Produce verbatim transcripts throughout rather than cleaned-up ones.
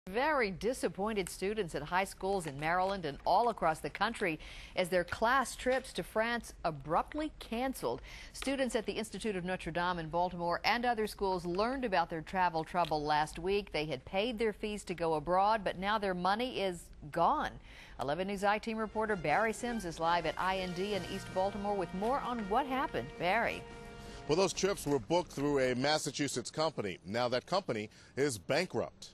Very disappointed students at high schools in Maryland and all across the country as their class trips to France abruptly canceled. Students at the Institute of Notre Dame in Baltimore and other schools learned about their travel trouble last week. They had paid their fees to go abroad, but now their money is gone. eleven News I-Team reporter Barry Sims is live at I N D in East Baltimore with more on what happened. Barry. Well, those trips were booked through a Massachusetts company. Now that company is bankrupt.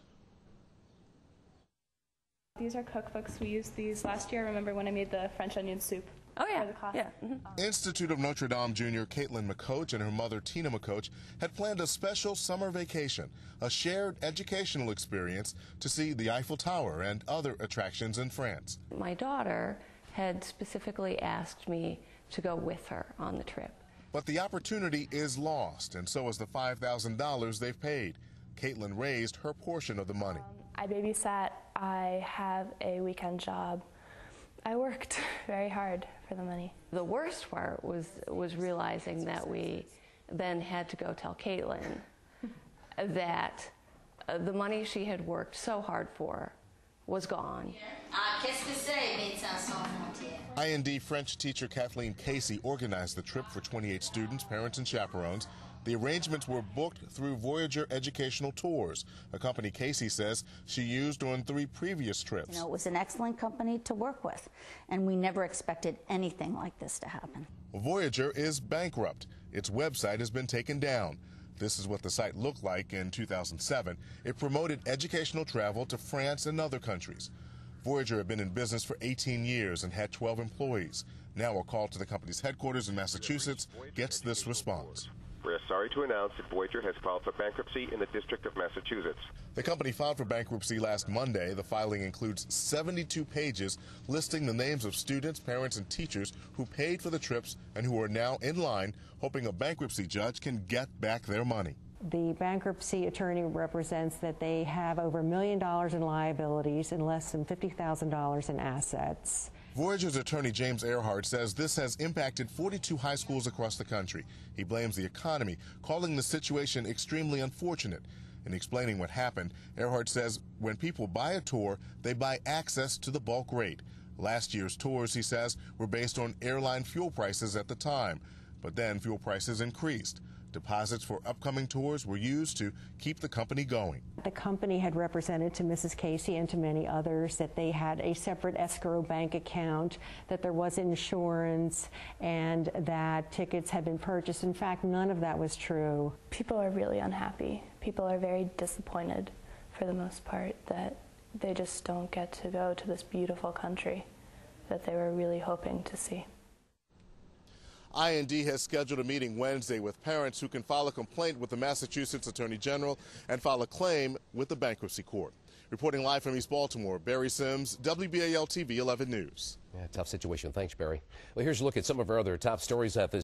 These are cookbooks. We used these last year. Remember when I made the French onion soup? Oh, yeah. For the class? Yeah. Mm-hmm. Institute of Notre Dame junior Caitlin McCoach and her mother Tina McCoach had planned a special summer vacation, a shared educational experience to see the Eiffel Tower and other attractions in France. My daughter had specifically asked me to go with her on the trip. But the opportunity is lost, and so is the five thousand dollars they've paid. Caitlin raised her portion of the money. Um, I babysat. I have a weekend job. I worked very hard for the money. The worst part was was realizing that we then had to go tell Caitlin that uh, the money she had worked so hard for was gone. I N D French teacher Kathleen Casey organized the trip for twenty-eight students, parents, and chaperones. The arrangements were booked through Voyager Educational Tours, a company Casey says she used on three previous trips. You know, it was an excellent company to work with, and we never expected anything like this to happen. Voyager is bankrupt. Its website has been taken down. This is what the site looked like in two thousand seven. It promoted educational travel to France and other countries. Voyager had been in business for eighteen years and had twelve employees. Now a call to the company's headquarters in Massachusetts gets this response. We are sorry to announce that Voyager has filed for bankruptcy in the District of Massachusetts. The company filed for bankruptcy last Monday. The filing includes seventy-two pages listing the names of students, parents, and teachers who paid for the trips and who are now in line, hoping a bankruptcy judge can get back their money. The bankruptcy attorney represents that they have over a million dollars in liabilities and less than fifty thousand dollars in assets. Voyager's attorney James Earhart says this has impacted forty-two high schools across the country. He blames the economy, calling the situation extremely unfortunate. In explaining what happened, Earhart says when people buy a tour, they buy access to the bulk rate. Last year's tours, he says, were based on airline fuel prices at the time, but then fuel prices increased. Deposits for upcoming tours were used to keep the company going. The company had represented to Missus Casey and to many others that they had a separate escrow bank account, that there was insurance, and that tickets had been purchased. In fact, none of that was true. People are really unhappy. People are very disappointed, for the most part, that they just don't get to go to this beautiful country that they were really hoping to see. I N D has scheduled a meeting Wednesday with parents who can file a complaint with the Massachusetts Attorney General and file a claim with the bankruptcy court. Reporting live from East Baltimore, Barry Sims, W B A L T V eleven News. Yeah, tough situation. Thanks, Barry. Well, here's a look at some of our other top stories at this